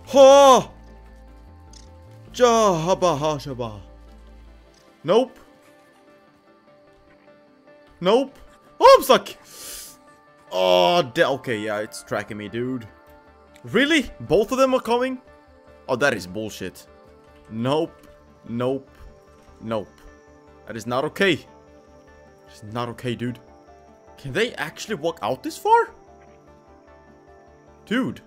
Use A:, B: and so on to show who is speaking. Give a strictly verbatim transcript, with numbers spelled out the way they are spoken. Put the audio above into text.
A: Ha! Jahabahashaba. Nope. Nope. Oh, I'm stuck. Oh, okay, yeah, it's tracking me, dude. Really? Both of them are coming? Oh, that is bullshit. Nope. Nope. Nope. That is not okay. It's not okay, dude. Can they actually walk out this far? Dude.